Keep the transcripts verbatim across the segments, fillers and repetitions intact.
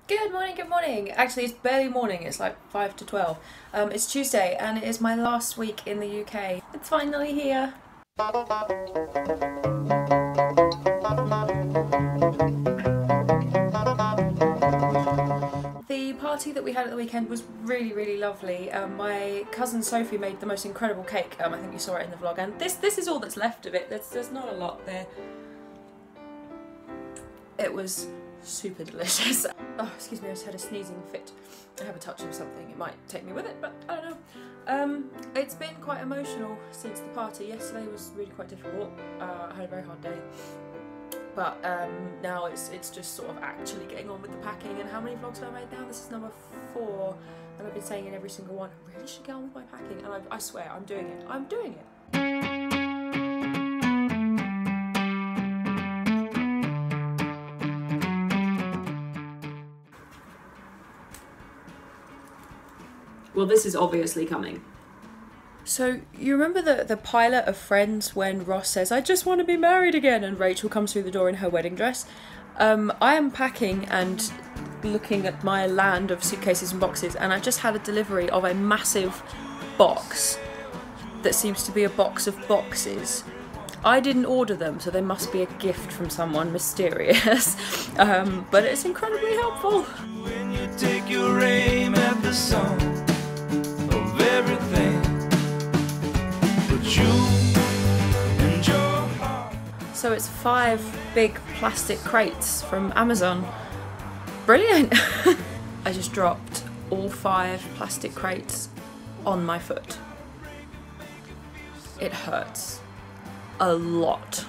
Good morning, good morning. Actually, it's barely morning, it's like five to twelve. Um, it's Tuesday and it is my last week in the U K. It's finally here. The party that we had at the weekend was really, really lovely. Um, my cousin Sophie made the most incredible cake. Um, I think you saw it in the vlog, and this this is all that's left of it. There's, there's not a lot there. It was super delicious. Oh, excuse me, I just had a sneezing fit. I have a touch of something, it might take me with it, but I don't know. Um, it's been quite emotional since the party. Yesterday was really quite difficult. Uh, I had a very hard day. But um, now it's it's just sort of actually getting on with the packing. And how many vlogs have I made now? This is number four, and I've been saying in every single one, I really should get on with my packing, and I, I swear, I'm doing it. I'm doing it. Well, this is obviously coming. So, you remember the, the pilot of Friends when Ross says, I just want to be married again, and Rachel comes through the door in her wedding dress? Um, I am packing and looking at my land of suitcases and boxes, and I just had a delivery of a massive box that seems to be a box of boxes. I didn't order them, so they must be a gift from someone mysterious, um, but it's incredibly helpful. When you take your aim at the song of everything, but you and your heart. So it's five big plastic crates from Amazon. Brilliant! I just dropped all five plastic crates on my foot. It hurts a lot.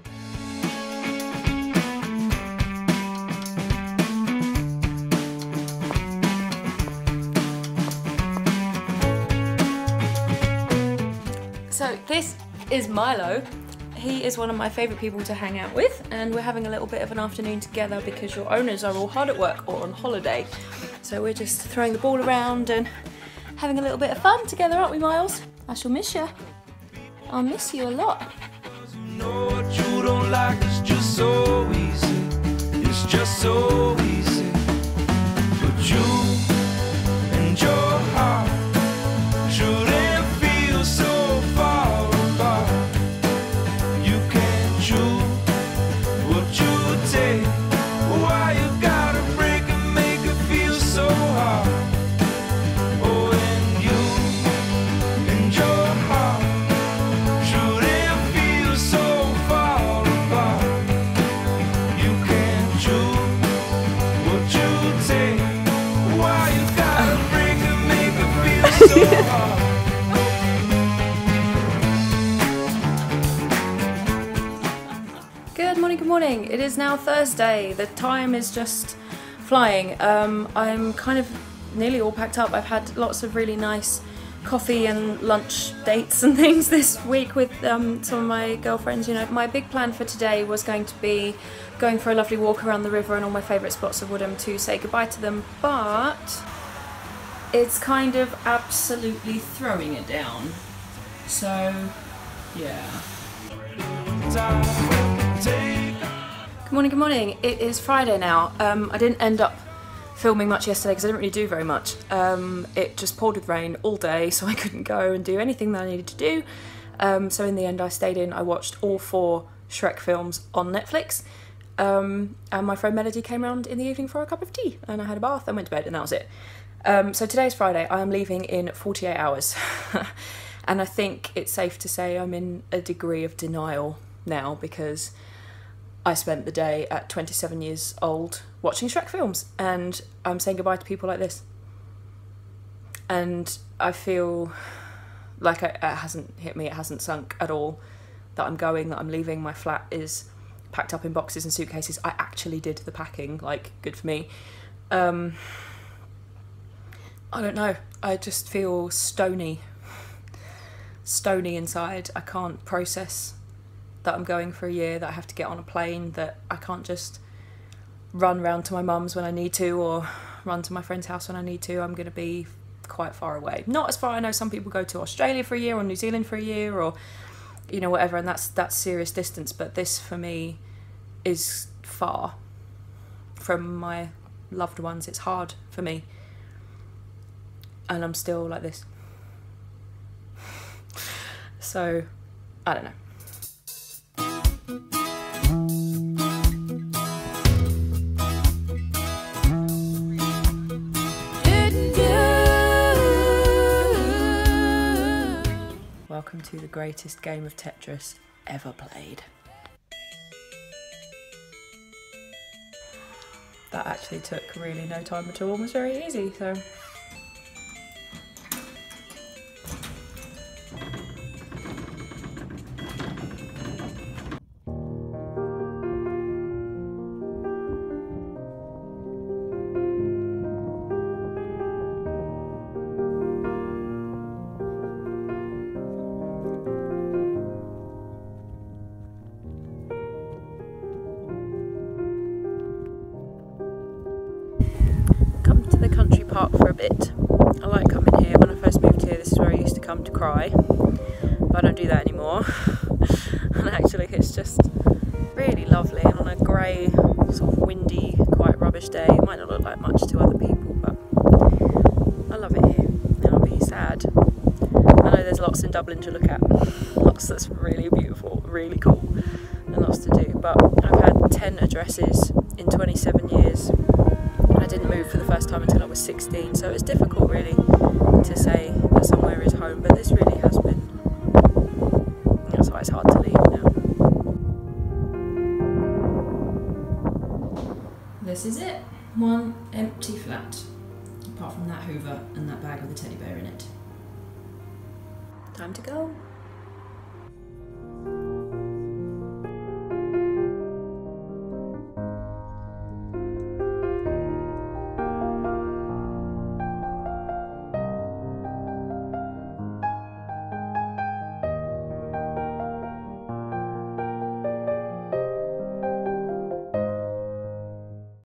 So this is Milo. He is one of my favourite people to hang out with, and we're having a little bit of an afternoon together because your owners are all hard at work or on holiday. So we're just throwing the ball around and having a little bit of fun together, aren't we, Miles? I shall miss you. I'll miss you a lot. Know what you don't like is just so easy. It's just so easy. But you and your heart shouldn't feel so far apart. You can't choose what you take. Why you gotta break and make it feel so hard? Oh, and you and your heart shouldn't feel so far apart. You can't choose what you take. Why you gotta break and make it feel so hard? Good morning, good morning. It is now Thursday. The time is just flying. Um, I'm kind of nearly all packed up. I've had lots of really nice coffee and lunch dates and things this week with um, some of my girlfriends. You know, my big plan for today was going to be going for a lovely walk around the river and all my favourite spots of Woodham to say goodbye to them, but it's kind of absolutely throwing it down. So, yeah. Good morning, good morning. It is Friday now. Um, I didn't end up filming much yesterday because I didn't really do very much. Um, it just poured with rain all day, so I couldn't go and do anything that I needed to do. Um, so in the end I stayed in, I watched all four Shrek films on Netflix. Um, and my friend Melody came around in the evening for a cup of tea, and I had a bath and went to bed, and that was it. Um, so today's Friday. I am leaving in forty-eight hours. And I think it's safe to say I'm in a degree of denial now because I spent the day at twenty-seven years old watching Shrek films, and I'm saying goodbye to people like this. And I feel like it hasn't hit me, it hasn't sunk at all, that I'm going, that I'm leaving. My flat is packed up in boxes and suitcases. I actually did the packing, like, good for me. Um, I don't know, I just feel stony. Stony inside. I can't process that I'm going for a year, that I have to get on a plane, that I can't just run round to my mum's when I need to or run to my friend's house when I need to. I'm going to be quite far away. Not as far, I know some people go to Australia for a year or New Zealand for a year or, you know, whatever, and that's that's serious distance, but this for me is far from my loved ones. It's hard for me. And I'm still like this. So, I don't know. Welcome to the greatest game of Tetris ever played. That actually took really no time at all and was very easy, so. The country park for a bit. I like coming here. When I first moved here, this is where I used to come to cry, but I don't do that anymore. And actually it's just really lovely, and on a grey, sort of windy, quite rubbish day, it might not look like much to other people, but I love it here, and I'll be sad. I know there's lots in Dublin to look at, lots that's really beautiful, really cool, and lots to do, but I've had ten addresses in twenty-seven years. I didn't move for the first time until I was sixteen, so it's difficult really to say that somewhere is home, but this really has been. That's why it's hard to leave now. This is it. One empty flat, apart from that Hoover and that bag with the teddy bear in it. Time to go.